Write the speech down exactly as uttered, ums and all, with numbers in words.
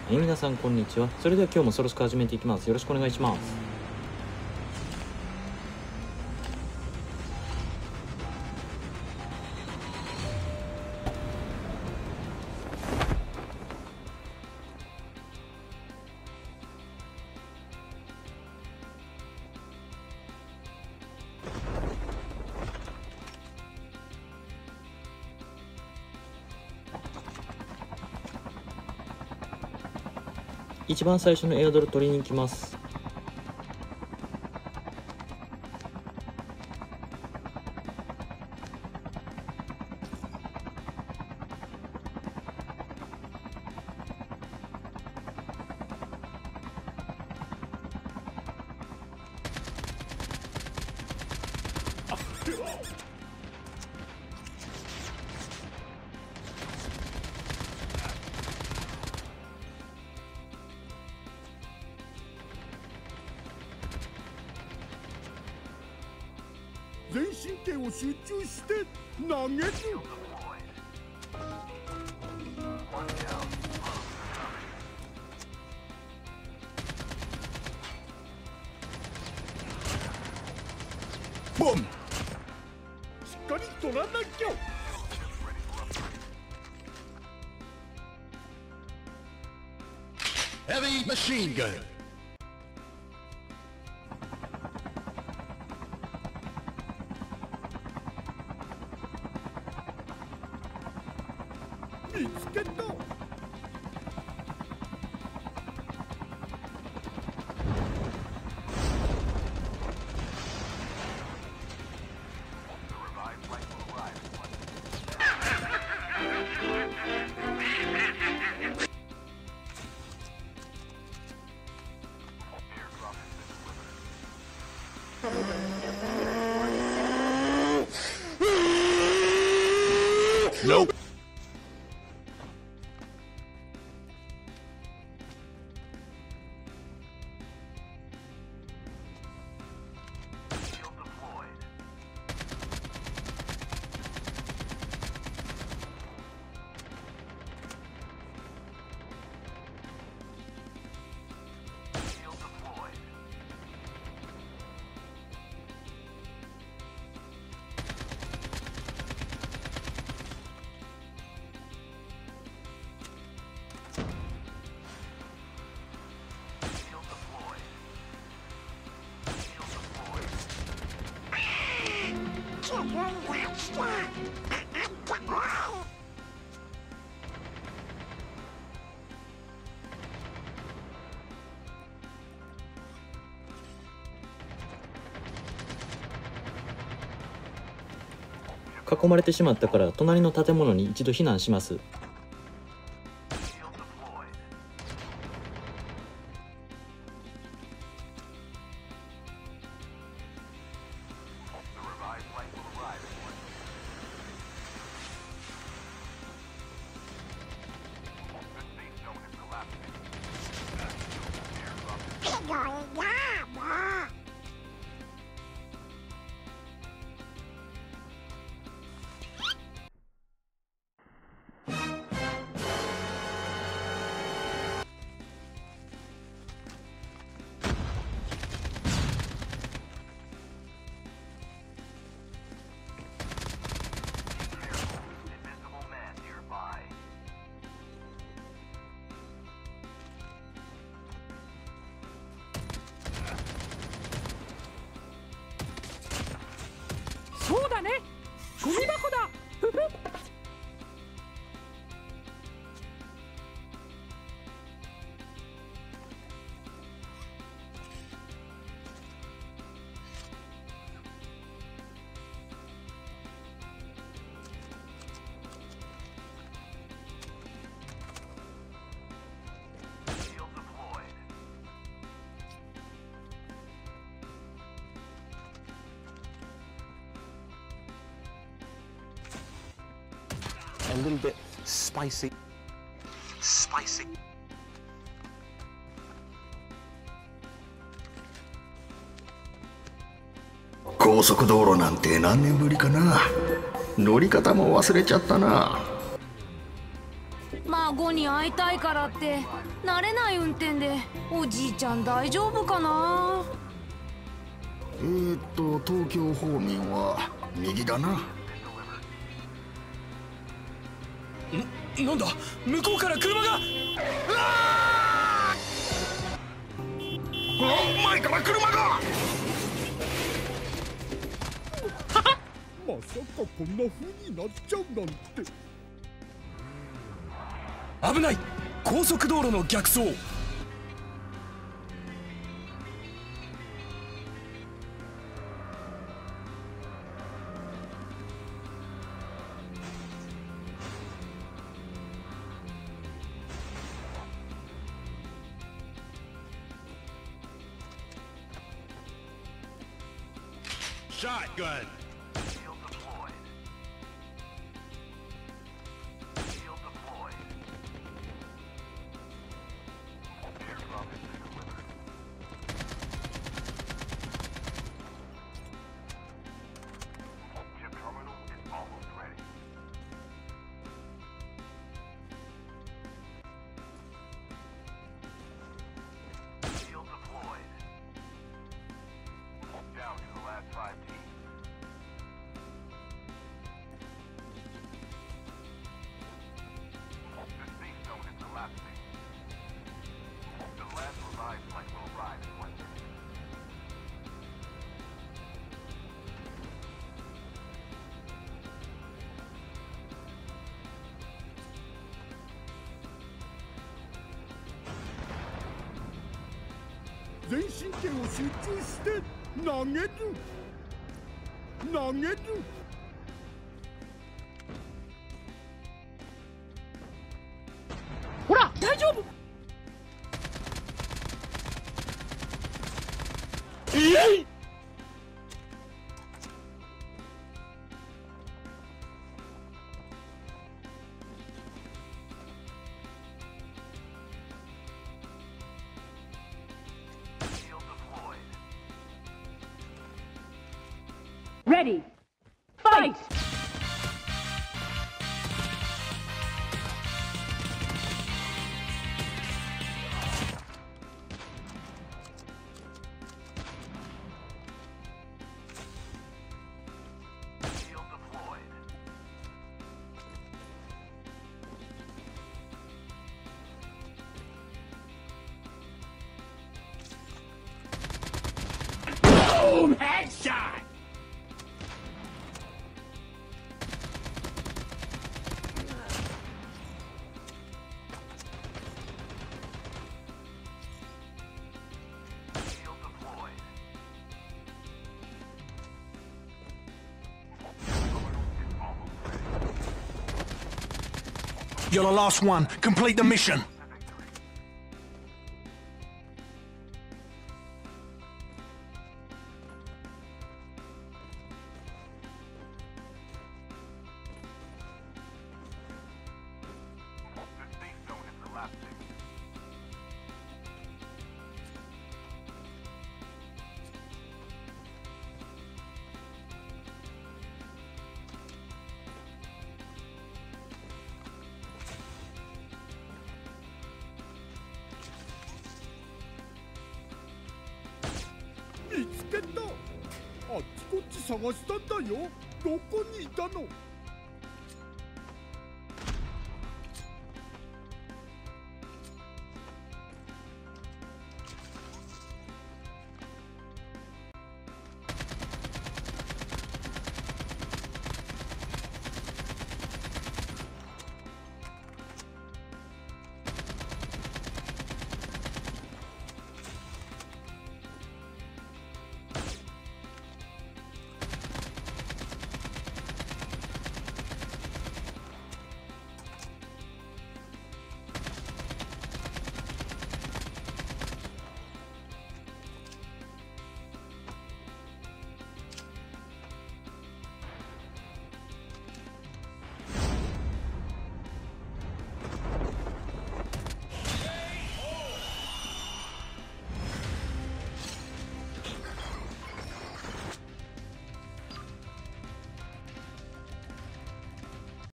はい、皆さんこんにちは。それでは今日もそろそろ始めていきます。よろしくお願いします。一番最初のエアドロ取りに行きます。 全神経を集中して投げる。ボン。しっかり取らなきゃ。Heavy machine gun。見つけた。Nope。囲まれてしまったから隣の建物に一度避難します。 そうだね、ゴミ箱だ。ふふ。 A little bit spicy. Spicy. 高速道路なんて何年ぶりかな。乗り方も忘れちゃったな。 孫にに会いたいからって慣れない運転でおじいちゃん大丈夫かな。 えーっと東京方面は右だな。 ん、なんだ、向こうから車が。 前から車が。まさかこんな風になっちゃうなんて。 危ない、高速道路の逆走。 Shotgun. Shield deployed. Shield deployed. Airdrop has been delivered. Chip terminal is almost ready. Shield deployed. Down to the last five teams. The safe zone is collapsing. The last revived flight will arrive in one minute. Zen 神経を集中して投げる。投げる。 ほら大丈夫。 えい。 Shield deployed. Ready. Fight. Shield deployed. Boom! Headshot. Shield deployed. You're the last one. Complete the mission. The safe zone is collapsing. Mitsuket. あっちこっち探したんだよ。どこにいたの？